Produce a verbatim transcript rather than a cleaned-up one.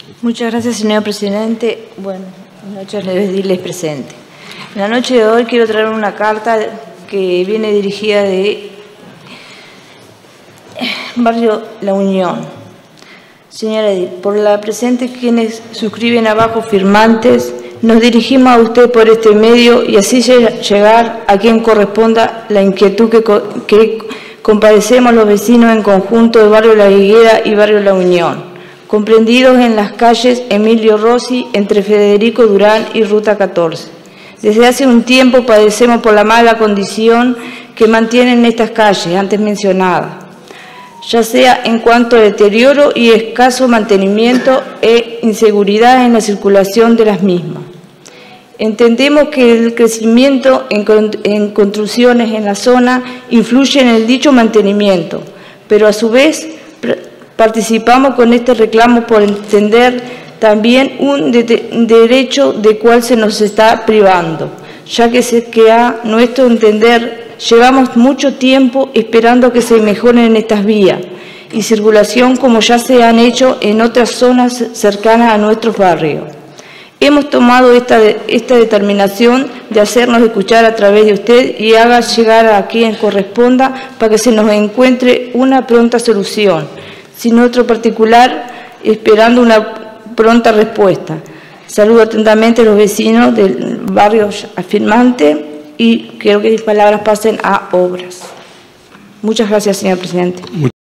Muchas gracias, señor presidente. Bueno, buenas noches, les diles presente. En la noche de hoy quiero traer una carta que viene dirigida de Barrio La Unión. Señora Edith, por la presente quienes suscriben abajo firmantes, nos dirigimos a usted por este medio y así llegar a quien corresponda la inquietud que, que compadecemos los vecinos en conjunto de Barrio La Higuera y Barrio La Unión, comprendidos en las calles Emilio Rossi, entre Federico Durán y Ruta catorce. Desde hace un tiempo padecemos por la mala condición que mantienen estas calles, antes mencionadas, ya sea en cuanto a deterioro y escaso mantenimiento e inseguridad en la circulación de las mismas. Entendemos que el crecimiento en, en construcciones en la zona influye en el dicho mantenimiento, pero a su vez participamos con este reclamo por entender también un de derecho de cual se nos está privando, ya que, se, que a nuestro entender llevamos mucho tiempo esperando que se mejoren estas vías y circulación como ya se han hecho en otras zonas cercanas a nuestros barrios. Hemos tomado esta, esta determinación de hacernos escuchar a través de usted y haga llegar a quien corresponda para que se nos encuentre una pronta solución, sin otro particular, esperando una pronta respuesta. Saludo atentamente a los vecinos del barrio afirmante y quiero que mis palabras pasen a obras. Muchas gracias, señor presidente.